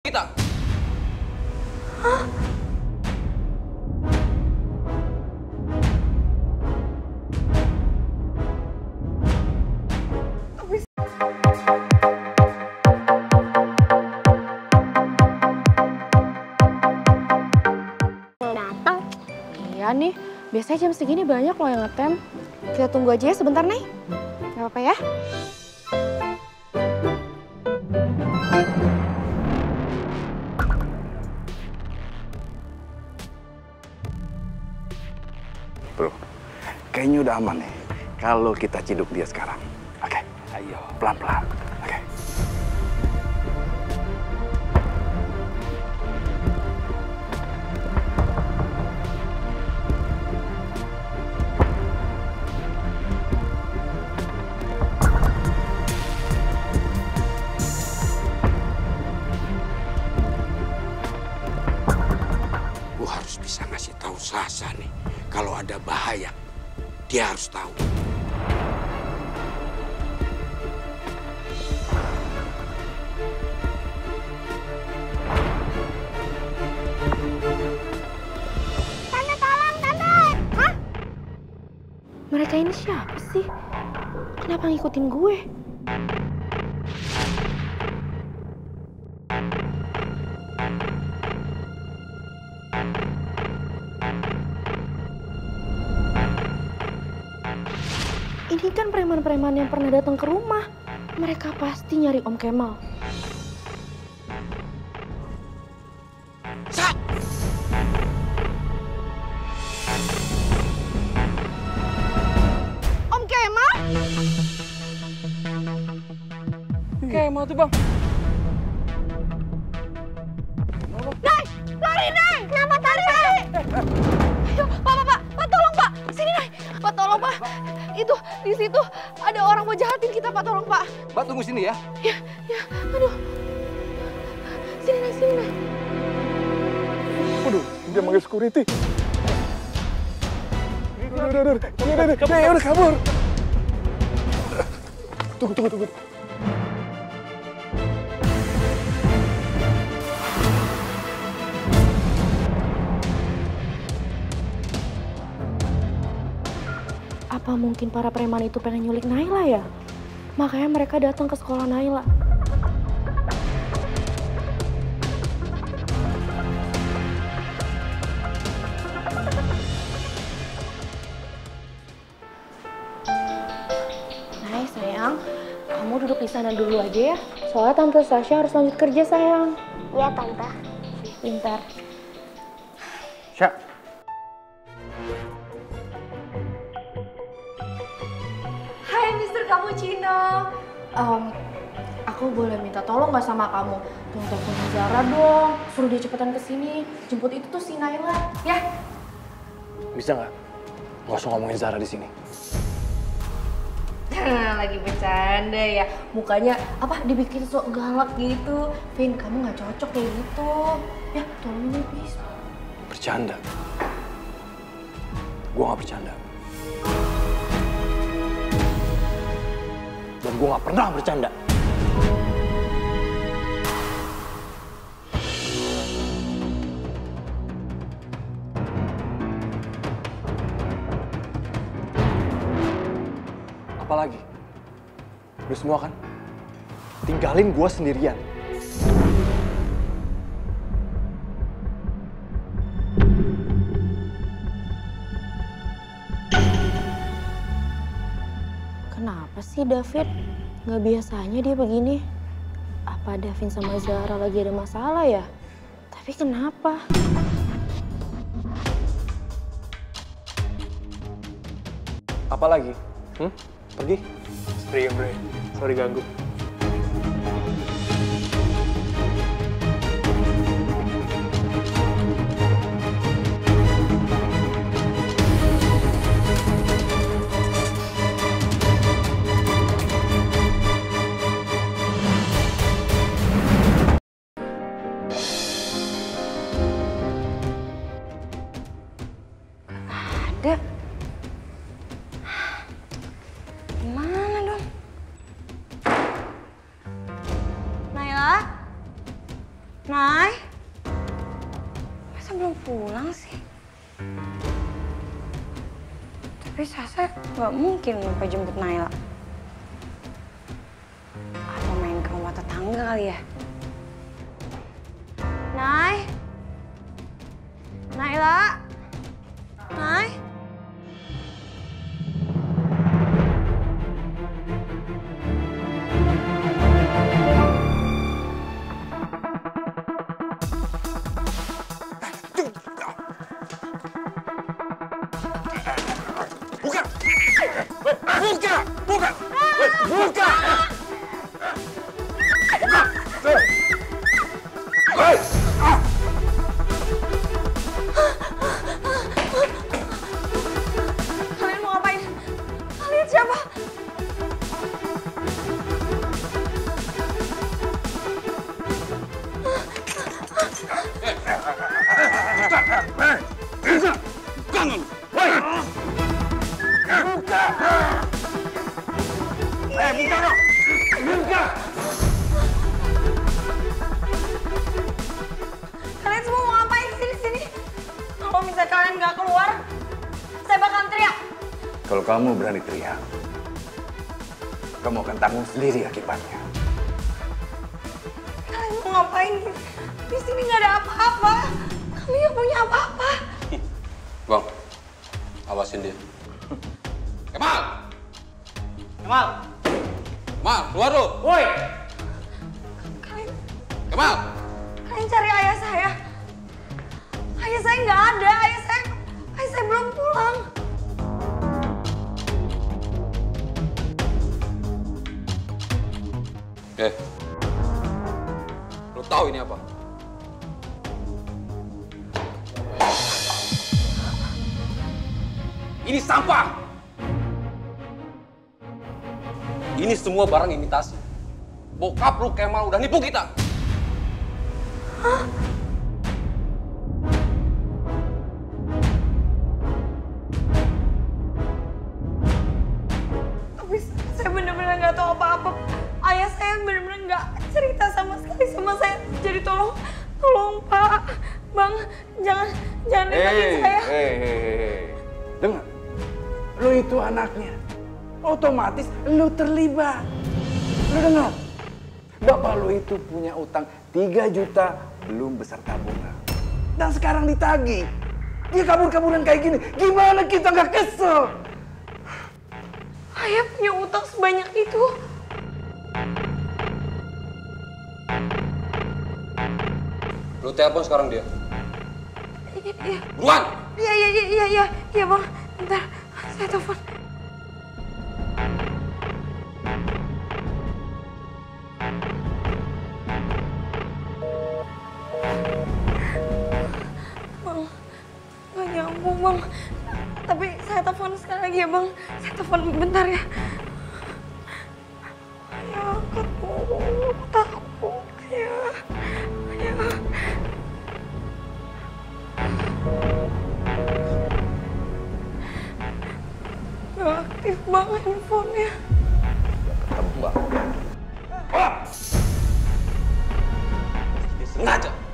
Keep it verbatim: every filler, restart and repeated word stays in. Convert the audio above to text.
kita. Hah? Datang. Iya nih, biasanya jam segini banyak loh yang ngetem. Kita tunggu aja ya sebentar nih. Gak apa-apa ya. Bro, kayaknya udah aman nih kalau kita ciduk dia sekarang. Oke, ayo pelan-pelan. Oke. Gua harus bisa ngasih tahu Sasha nih. Kalau ada bahaya, dia harus tahu. Tante, tolong, Tante! Hah? Mereka ini siapa sih? Kenapa ngikutin gue? Ini kan preman-preman yang pernah datang ke rumah. Mereka pasti nyari Om Kemal. Sa! Om Kemal? Kemal tuh bang. Nay! Lari, Nay! Kenapa lari, Nay? Ayo, Pak, Pak, Pak, Pak, tolong, Pak. Sini, Nay. Pak, tolong, Pak. Itu, di situ ada orang mau jahatin kita, Pak. Tolong, Pak. Mbak tunggu sini ya. Ya, ya, aduh. Sini, Nay, sini, Nay. Waduh, dia manggil security. Udah, udah, udah, udah, udah, udah, udah, udah, kabur. Tunggu, tunggu, tunggu. Apa mungkin para preman itu pengen nyulik Naila ya? Makanya mereka datang ke sekolah Naila. Nay, sayang, kamu duduk di sana dulu aja ya. Soalnya Tante Sasha harus lanjut kerja, sayang. Iya, Tante. Pintar. Sya. Hai, Mister Cappuccino. Um, aku boleh minta tolong nggak sama kamu? Tolong teleponin Zara dong. Suruh dia cepetan kesini. Jemput itu tuh si Naila, ya? Bisa nggak? Nggak usah ngomongin Zara di sini. Lagi bercanda ya. Mukanya apa dibikin sok galak gitu. Vin, kamu nggak cocok kayak gitu. Ya, tolongin ya, please. Bercanda. Gua nggak bercanda. Dan gue gak pernah bercanda. Apalagi? Lu semua kan? Tinggalin gue sendirian. Kenapa sih David? Nggak biasanya dia begini. Apa Davin sama Zara lagi ada masalah ya? Tapi kenapa? Apalagi? Hmm? Pergi? Sorry ya, Bre. Sorry ganggu. Ada. Mana dong? Naila? Nay? Masa belum pulang sih? Tapi Sasa nggak mungkin lupa jemput Naila. Atau main ke rumah tetangga kali ya? Nay? Naila? Nay? Buka! Buka! Buka! Buka! Hei! Ah! Kalian mau ngapain? Kalian siapa? Buka! Jangan! Hei! Buka! Eh, buka dong! Buka! Kalian semua mau ngapain sih di sini? Kalau misalnya kalian nggak keluar, saya bakalan teriak. Kalau kamu berani teriak, kamu akan tanggung sendiri akibatnya. Kalian mau ngapain? Di sini nggak ada apa-apa. Kami nggak punya apa-apa. Bang, awasin dia. Kemal! Kemal! Kemal, keluar lu! Woi! Kalian, Kemal! kalian cari ayah saya. Ayah saya nggak ada. Ayah saya, ayah saya belum pulang. Eh, lu tahu ini apa? Ini sampah! Ini semua barang imitasi. Bokap lu Kemal udah nipu kita. Tapi saya benar-benar nggak tahu apa-apa. Ayah saya benar-benar nggak cerita sama sekali sama saya. Jadi tolong, tolong Pak, Bang, jangan, jangan dekatin saya. hei, hei, hei. Dengar, lu itu anaknya. Otomatis lu terlibat. Lu dengar, bapak lu itu punya utang tiga juta belum beserta bunga. Dan sekarang ditagih. Dia kabur-kaburan kayak gini, gimana kita nggak kesel? Ayah punya utang sebanyak itu. Lu telepon sekarang dia. Iya, iya, Buruan! iya, iya, iya, iya, iya, iya, Bang. Bentar, saya telepon. Bang, nggak nyambung, Bang. Tapi saya telepon sekali lagi ya, Bang. Saya telepon bentar ya. Ya, angkat, aku takut ya. Ya. Gak aktif banget handphonenya. Dia sengaja.